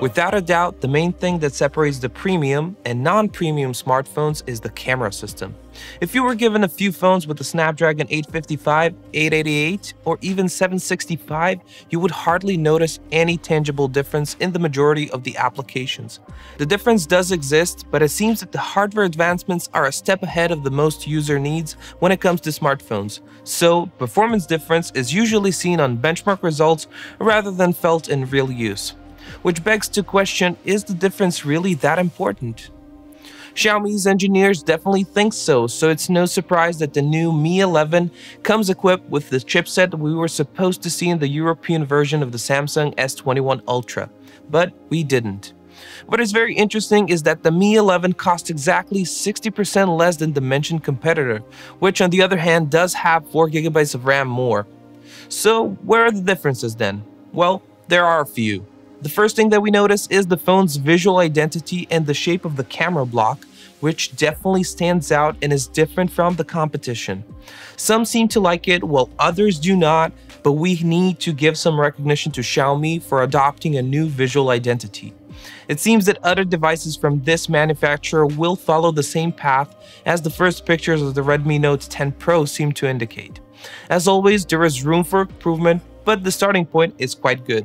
Without a doubt, the main thing that separates the premium and non-premium smartphones is the camera system. If you were given a few phones with the Snapdragon 855, 888, or even 765, you would hardly notice any tangible difference in the majority of the applications. The difference does exist, but it seems that the hardware advancements are a step ahead of the most user needs when it comes to smartphones. So, performance difference is usually seen on benchmark results rather than felt in real use. Which begs to question, is the difference really that important? Xiaomi's engineers definitely think so it's no surprise that the new Mi 11 comes equipped with the chipset we were supposed to see in the European version of the Samsung S21 Ultra, but we didn't. What is very interesting is that the Mi 11 costs exactly 60% less than the mentioned competitor, which on the other hand does have 4GB of RAM more. So where are the differences then? Well, there are a few. The first thing that we notice is the phone's visual identity and the shape of the camera block, which definitely stands out and is different from the competition. Some seem to like it while others do not, but we need to give some recognition to Xiaomi for adopting a new visual identity. It seems that other devices from this manufacturer will follow the same path as the first pictures of the Redmi Note 10 Pro seem to indicate. As always, there is room for improvement, but the starting point is quite good.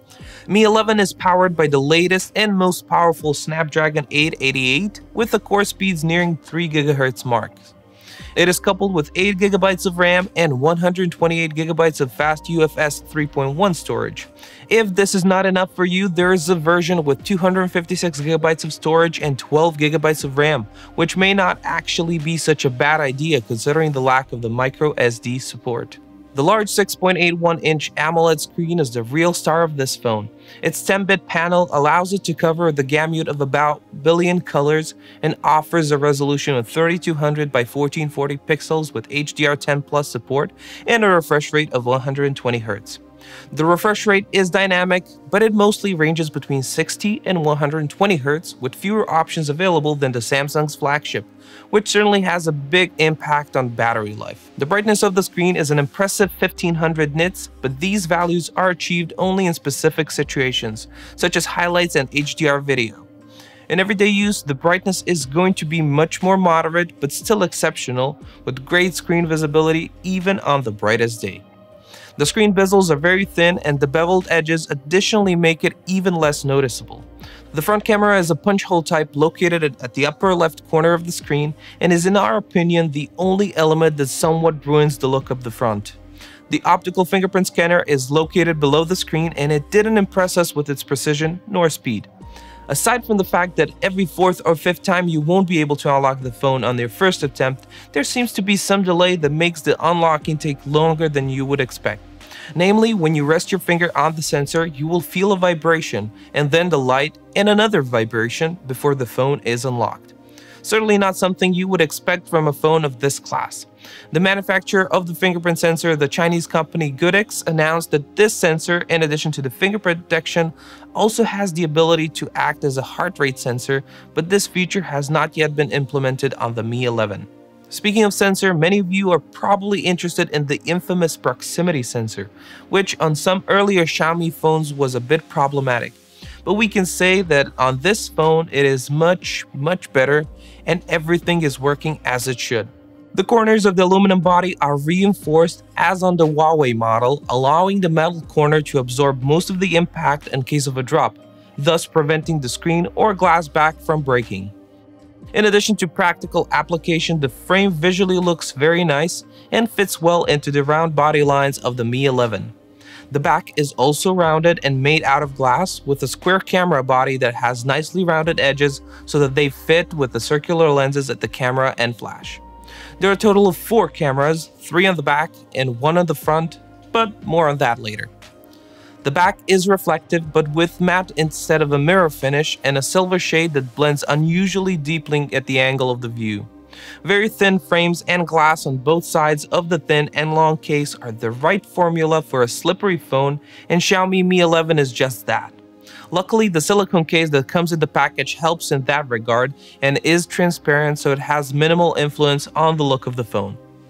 Mi 11 is powered by the latest and most powerful Snapdragon 888 with the core speeds nearing 3 GHz mark. It is coupled with 8 GB of RAM and 128 GB of fast UFS 3.1 storage. If this is not enough for you, there is a version with 256 GB of storage and 12 GB of RAM, which may not actually be such a bad idea considering the lack of the micro SD support. The large 6.81-inch AMOLED screen is the real star of this phone. Its 10-bit panel allows it to cover the gamut of about a billion colors and offers a resolution of 3200 by 1440 pixels with HDR10+ support and a refresh rate of 120 Hz. The refresh rate is dynamic, but it mostly ranges between 60 and 120 Hz with fewer options available than the Samsung's flagship, which certainly has a big impact on battery life. The brightness of the screen is an impressive 1500 nits, but these values are achieved only in specific situations, such as highlights and HDR video. In everyday use, the brightness is going to be much more moderate, but still exceptional, with great screen visibility even on the brightest day. The screen bezels are very thin and the beveled edges additionally make it even less noticeable. The front camera is a punch hole type located at the upper left corner of the screen and is in our opinion the only element that somewhat ruins the look of the front. The optical fingerprint scanner is located below the screen and it didn't impress us with its precision nor speed. Aside from the fact that every fourth or fifth time you won't be able to unlock the phone on your first attempt, there seems to be some delay that makes the unlocking take longer than you would expect. Namely, when you rest your finger on the sensor, you will feel a vibration, and then the light and another vibration before the phone is unlocked. Certainly not something you would expect from a phone of this class. The manufacturer of the fingerprint sensor, the Chinese company Goodix, announced that this sensor, in addition to the fingerprint detection, also has the ability to act as a heart rate sensor, but this feature has not yet been implemented on the Mi 11. Speaking of sensor, many of you are probably interested in the infamous proximity sensor, which on some earlier Xiaomi phones was a bit problematic. But we can say that on this phone it is much better and everything is working as it should. The corners of the aluminum body are reinforced as on the Huawei model, allowing the metal corner to absorb most of the impact in case of a drop, thus preventing the screen or glass back from breaking. In addition to practical application, the frame visually looks very nice and fits well into the round body lines of the Mi 11. The back is also rounded and made out of glass with a square camera body that has nicely rounded edges so that they fit with the circular lenses at the camera and flash. There are a total of 4 cameras, 3 on the back and 1 on the front, but more on that later. The back is reflective but with matte instead of a mirror finish and a silver shade that blends unusually deeply at the angle of the view. Very thin frames and glass on both sides of the thin and long case are the right formula for a slippery phone, and Xiaomi Mi 11 is just that. Luckily, the silicone case that comes in the package helps in that regard and is transparent, so it has minimal influence on the look of the phone.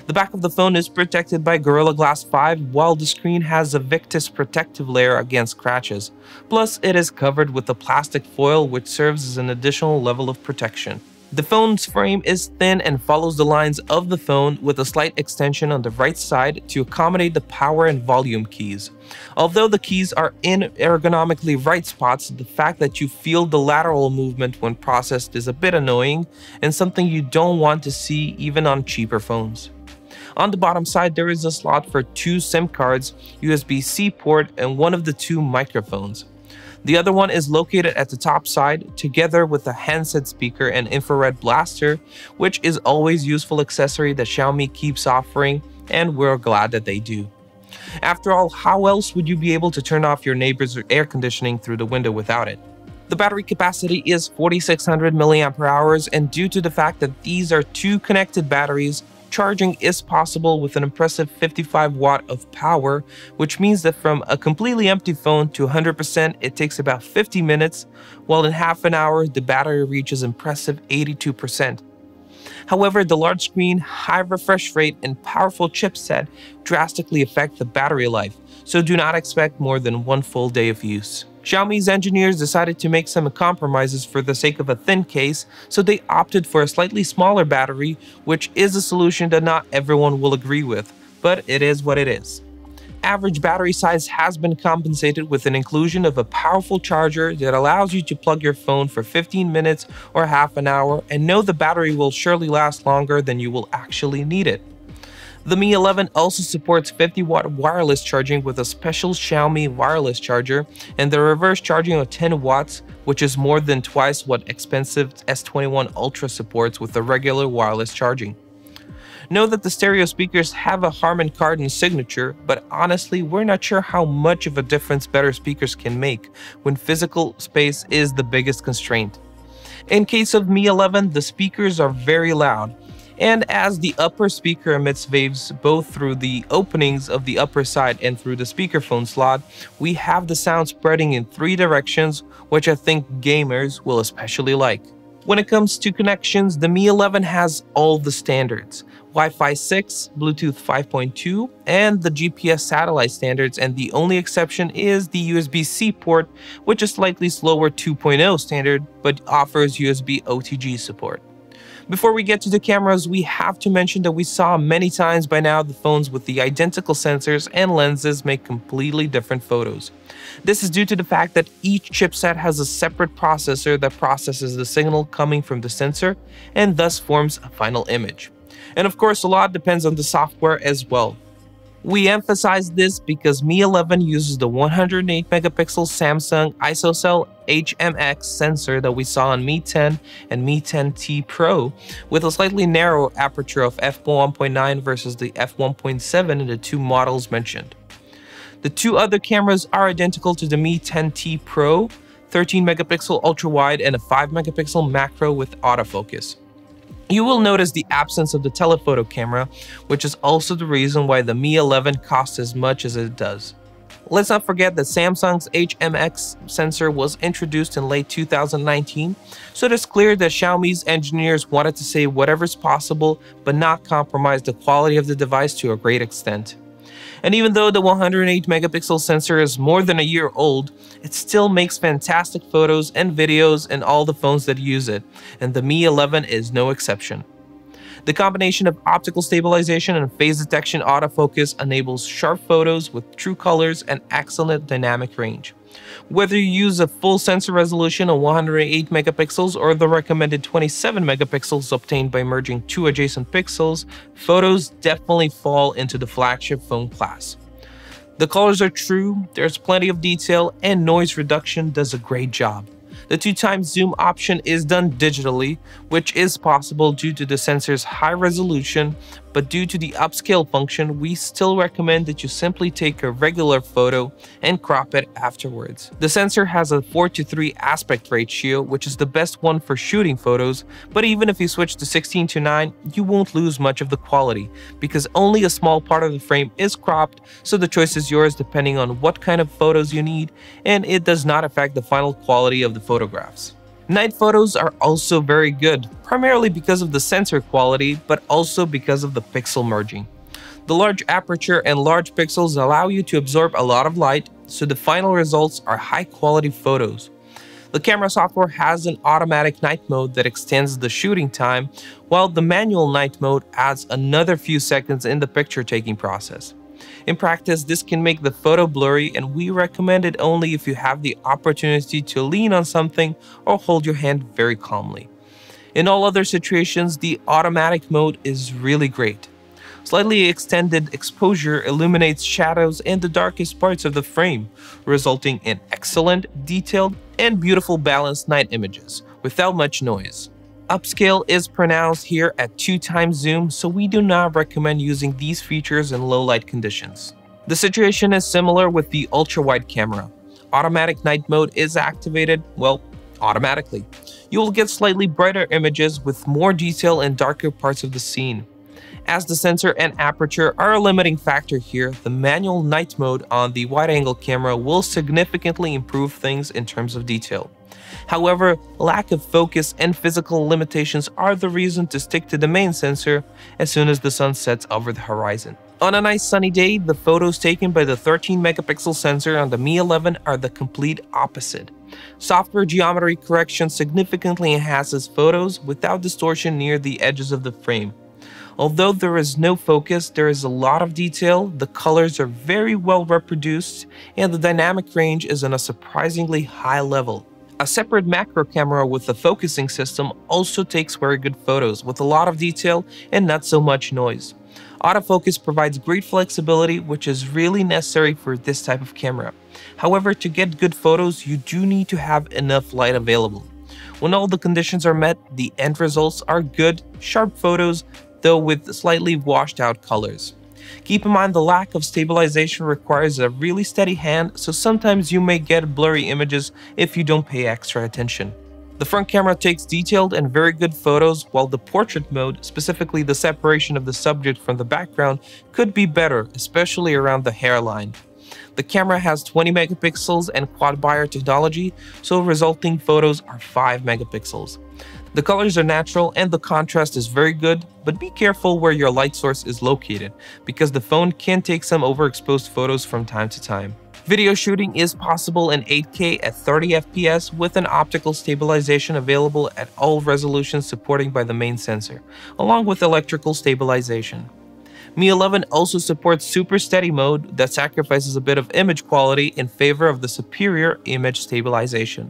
The back of the phone is protected by Gorilla Glass 5, while the screen has a Victus protective layer against scratches. Plus, it is covered with a plastic foil which serves as an additional level of protection. The phone's frame is thin and follows the lines of the phone with a slight extension on the right side to accommodate the power and volume keys. Although the keys are in ergonomically right spots, the fact that you feel the lateral movement when processed is a bit annoying and something you don't want to see even on cheaper phones. On the bottom side, there is a slot for 2 SIM cards, USB-C port, and one of the 2 microphones. The other one is located at the top side, together with a handset speaker and infrared blaster, which is always a useful accessory that Xiaomi keeps offering, and we're glad that they do. After all, how else would you be able to turn off your neighbor's air conditioning through the window without it? The battery capacity is 4600 mAh, and due to the fact that these are 2 connected batteries, charging is possible with an impressive 55 watt of power, which means that from a completely empty phone to 100% it takes about 50 minutes, while in half an hour the battery reaches impressive 82%. However, the large screen, high refresh rate, and powerful chipset drastically affect the battery life, so do not expect more than 1 full day of use. Xiaomi's engineers decided to make some compromises for the sake of a thin case, so they opted for a slightly smaller battery, which is a solution that not everyone will agree with, but it is what it is. Average battery size has been compensated with an inclusion of a powerful charger that allows you to plug your phone for 15 minutes or half an hour and know the battery will surely last longer than you will actually need it. The Mi 11 also supports 50 watt wireless charging with a special Xiaomi wireless charger and the reverse charging of 10 watts, which is more than twice what expensive S21 Ultra supports with the regular wireless charging. Know that the stereo speakers have a Harman Kardon signature, but honestly, we're not sure how much of a difference better speakers can make when physical space is the biggest constraint. In case of Mi 11, the speakers are very loud, and as the upper speaker emits waves both through the openings of the upper side and through the speakerphone slot, we have the sound spreading in 3 directions, which I think gamers will especially like. When it comes to connections, the Mi 11 has all the standards: Wi-Fi 6, Bluetooth 5.2, and the GPS satellite standards, and the only exception is the USB-C port, which is slightly slower 2.0 standard, but offers USB OTG support. Before we get to the cameras, we have to mention that we saw many times by now the phones with the identical sensors and lenses make completely different photos. This is due to the fact that each chipset has a separate processor that processes the signal coming from the sensor and thus forms a final image. And of course, a lot depends on the software as well. We emphasize this because Mi 11 uses the 108 megapixel Samsung ISOCELL HMX sensor that we saw on Mi 10 and Mi 10T Pro, with a slightly narrower aperture of f1.9 versus the f1.7 in the 2 models mentioned. The 2 other cameras are identical to the Mi 10T Pro, 13 megapixel ultra wide and a 5 megapixel macro with autofocus. You will notice the absence of the telephoto camera, which is also the reason why the Mi 11 costs as much as it does. Let's not forget that Samsung's HMX sensor was introduced in late 2019, so it is clear that Xiaomi's engineers wanted to say whatever's possible but not compromise the quality of the device to a great extent. And even though the 108 megapixel sensor is more than a year old, it still makes fantastic photos and videos in all the phones that use it, and the Mi 11 is no exception. The combination of optical stabilization and phase detection autofocus enables sharp photos with true colors and excellent dynamic range. Whether you use a full sensor resolution of 108 megapixels or the recommended 27 megapixels obtained by merging 2 adjacent pixels, photos definitely fall into the flagship phone class. The colors are true, there's plenty of detail, and noise reduction does a great job. The 2x zoom option is done digitally, which is possible due to the sensor's high resolution, but due to the upscale function, we still recommend that you simply take a regular photo and crop it afterwards. The sensor has a 4:3 aspect ratio, which is the best one for shooting photos, but even if you switch to 16:9, you won't lose much of the quality, because only a small part of the frame is cropped, so the choice is yours depending on what kind of photos you need, and it does not affect the final quality of the photographs. Night photos are also very good, primarily because of the sensor quality, but also because of the pixel merging. The large aperture and large pixels allow you to absorb a lot of light, so the final results are high-quality photos. The camera software has an automatic night mode that extends the shooting time, while the manual night mode adds another few seconds in the picture-taking process. In practice, this can make the photo blurry, and we recommend it only if you have the opportunity to lean on something or hold your hand very calmly. In all other situations, the automatic mode is really great. Slightly extended exposure illuminates shadows and the darkest parts of the frame, resulting in excellent, detailed, and beautiful balanced night images, without much noise. Upscale is pronounced here at 2x zoom, so we do not recommend using these features in low light conditions. The situation is similar with the ultra-wide camera. Automatic night mode is activated, well, automatically. You will get slightly brighter images with more detail in darker parts of the scene. As the sensor and aperture are a limiting factor here, the manual night mode on the wide-angle camera will significantly improve things in terms of detail. However, lack of focus and physical limitations are the reason to stick to the main sensor as soon as the sun sets over the horizon. On a nice sunny day, the photos taken by the 13-megapixel sensor on the Mi 11 are the complete opposite. Software geometry correction significantly enhances photos without distortion near the edges of the frame. Although there is no focus, there is a lot of detail, the colors are very well reproduced, and the dynamic range is on a surprisingly high level. A separate macro camera with a focusing system also takes very good photos with a lot of detail and not so much noise. Autofocus provides great flexibility, which is really necessary for this type of camera. However, to get good photos, you do need to have enough light available. When all the conditions are met, the end results are good, sharp photos, though with slightly washed out colors. Keep in mind the lack of stabilization requires a really steady hand, so sometimes you may get blurry images if you don't pay extra attention. The front camera takes detailed and very good photos, while the portrait mode, specifically the separation of the subject from the background, could be better, especially around the hairline. The camera has 20 megapixels and quad-buyer technology, so resulting photos are 5 megapixels. The colors are natural and the contrast is very good, but be careful where your light source is located, because the phone can take some overexposed photos from time to time. Video shooting is possible in 8K at 30 FPS with an optical stabilization available at all resolutions supported by the main sensor, along with electrical stabilization. Mi 11 also supports super steady mode that sacrifices a bit of image quality in favor of the superior image stabilization.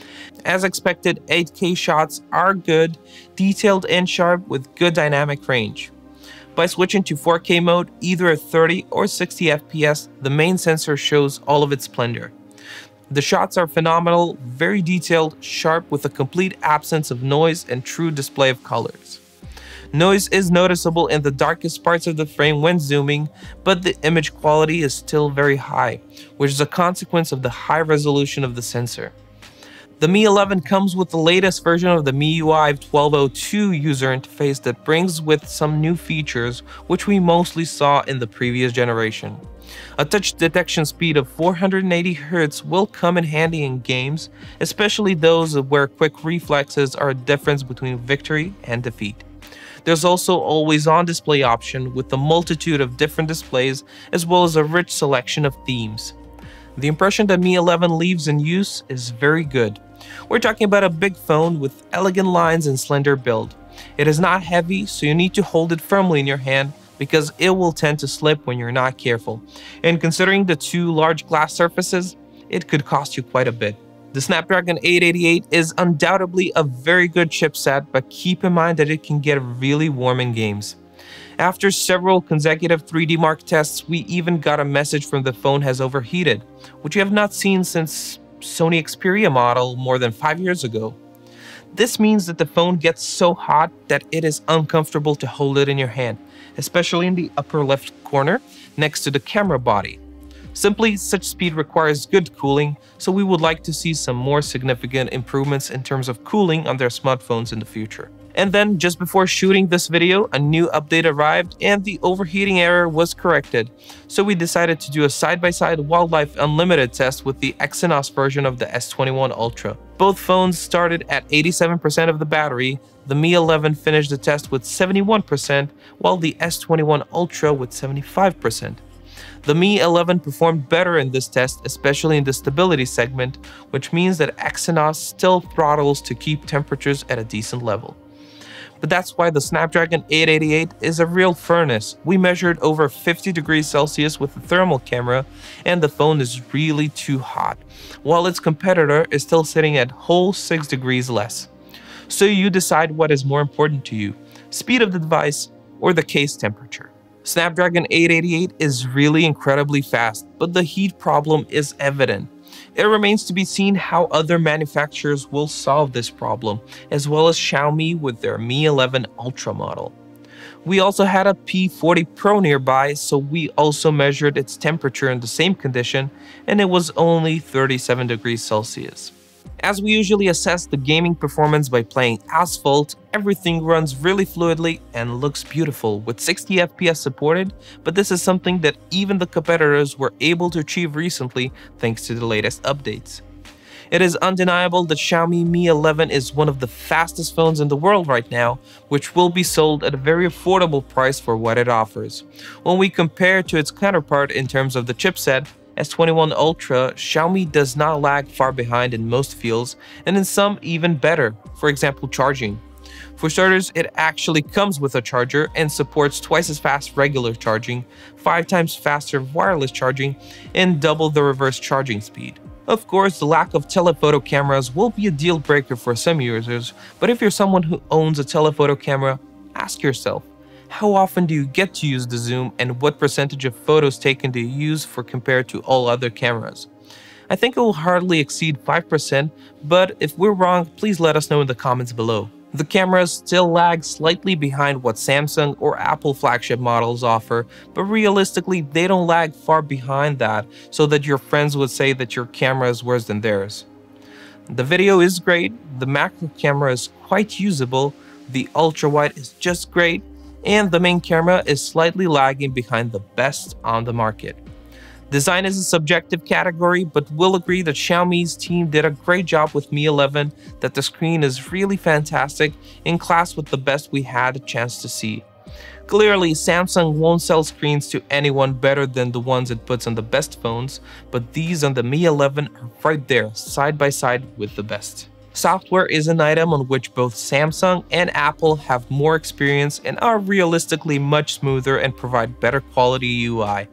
As expected, 8K shots are good, detailed and sharp with good dynamic range. By switching to 4K mode, either at 30 or 60 FPS, the main sensor shows all of its splendor. The shots are phenomenal, very detailed, sharp with a complete absence of noise and true display of colors. Noise is noticeable in the darkest parts of the frame when zooming, but the image quality is still very high, which is a consequence of the high resolution of the sensor. The Mi 11 comes with the latest version of the MIUI 1202 user interface that brings with some new features which we mostly saw in the previous generation. A touch detection speed of 480 Hz will come in handy in games, especially those where quick reflexes are a difference between victory and defeat. There's also always-on display option with a multitude of different displays as well as a rich selection of themes. The impression that Mi 11 leaves in use is very good. We're talking about a big phone with elegant lines and slender build. It is not heavy, so you need to hold it firmly in your hand because it will tend to slip when you're not careful. And considering the two large glass surfaces, it could cost you quite a bit. The Snapdragon 888 is undoubtedly a very good chipset, but keep in mind that it can get really warm in games. After several consecutive 3D Mark tests, we even got a message from the phone has overheated, which we have not seen since Sony Xperia model more than 5 years ago. This means that the phone gets so hot that it is uncomfortable to hold it in your hand, especially in the upper left corner next to the camera body. Simply, such speed requires good cooling, so we would like to see some more significant improvements in terms of cooling on their smartphones in the future. And then, just before shooting this video, a new update arrived and the overheating error was corrected. So we decided to do a side-by-side Wildlife Unlimited test with the Exynos version of the S21 Ultra. Both phones started at 87% of the battery. The Mi 11 finished the test with 71%, while the S21 Ultra with 75%. The Mi 11 performed better in this test, especially in the stability segment, which means that Exynos still throttles to keep temperatures at a decent level. But that's why the Snapdragon 888 is a real furnace. We measured over 50 degrees Celsius with the thermal camera, and the phone is really too hot, while its competitor is still sitting at whole 6 degrees less. So you decide what is more important to you, speed of the device or the case temperature. Snapdragon 888 is really incredibly fast, but the heat problem is evident. It remains to be seen how other manufacturers will solve this problem, as well as Xiaomi with their Mi 11 Ultra model. We also had a P40 Pro nearby, so we also measured its temperature in the same condition, and it was only 37 degrees Celsius. As we usually assess the gaming performance by playing Asphalt, everything runs really fluidly and looks beautiful with 60 FPS supported, but this is something that even the competitors were able to achieve recently thanks to the latest updates. It is undeniable that Xiaomi Mi 11 is one of the fastest phones in the world right now, which will be sold at a very affordable price for what it offers. When we compare to its counterpart in terms of the chipset, S21 Ultra, Xiaomi does not lag far behind in most fields, and in some even better, for example charging. For starters, it actually comes with a charger and supports twice as fast regular charging, 5 times faster wireless charging, and double the reverse charging speed. Of course, the lack of telephoto cameras will be a deal breaker for some users, but if you're someone who owns a telephoto camera, ask yourself, how often do you get to use the zoom, and what percentage of photos taken do you use for compared to all other cameras? I think it will hardly exceed 5%, but if we're wrong, please let us know in the comments below. The cameras still lag slightly behind what Samsung or Apple flagship models offer, but realistically they don't lag far behind that so that your friends would say that your camera is worse than theirs. The video is great, the macro camera is quite usable, the ultra wide is just great, and the main camera is slightly lagging behind the best on the market. Design is a subjective category, but we'll agree that Xiaomi's team did a great job with Mi 11, that the screen is really fantastic, in class with the best we had a chance to see. Clearly, Samsung won't sell screens to anyone better than the ones it puts on the best phones, but these on the Mi 11 are right there, side by side with the best. Software is an item on which both Samsung and Apple have more experience and are realistically much smoother and provide better quality UI.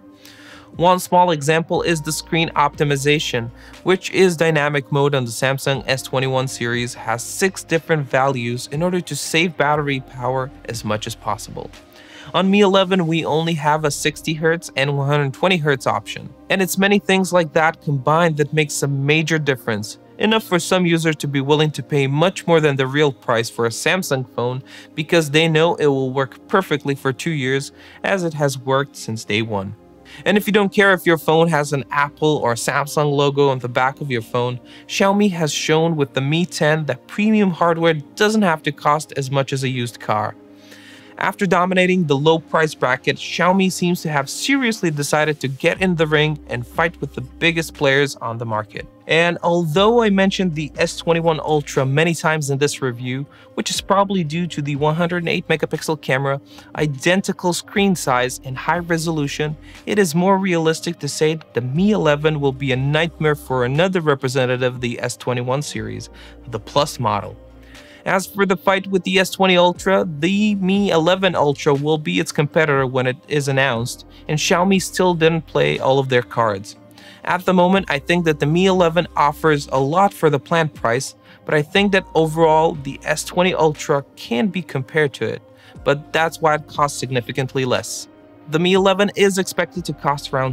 One small example is the screen optimization, which is dynamic mode on the Samsung S21 series has 6 different values in order to save battery power as much as possible. On Mi 11, we only have a 60Hz and 120Hz option, and it's many things like that combined that makes a major difference. Enough for some users to be willing to pay much more than the real price for a Samsung phone because they know it will work perfectly for 2 years as it has worked since day one. And if you don't care if your phone has an Apple or Samsung logo on the back of your phone, Xiaomi has shown with the Mi 10 that premium hardware doesn't have to cost as much as a used car. After dominating the low price bracket, Xiaomi seems to have seriously decided to get in the ring and fight with the biggest players on the market. And although I mentioned the S21 Ultra many times in this review, which is probably due to the 108 megapixel camera, identical screen size and high resolution, it is more realistic to say that the Mi 11 will be a nightmare for another representative of the S21 series, the Plus model. As for the fight with the S20 Ultra, the Mi 11 Ultra will be its competitor when it is announced, and Xiaomi still didn't play all of their cards. At the moment, I think that the Mi 11 offers a lot for the planned price, but I think that overall the S20 Ultra can be compared to it, but that's why it costs significantly less. The Mi 11 is expected to cost around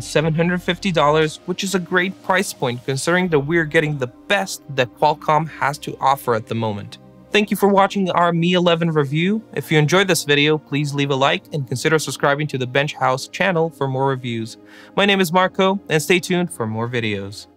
$750, which is a great price point considering that we're getting the best that Qualcomm has to offer at the moment. thank you for watching our Mi 11 review. If you enjoyed this video, please leave a like and consider subscribing to the Bench House channel for more reviews. My name is Marco, and stay tuned for more videos.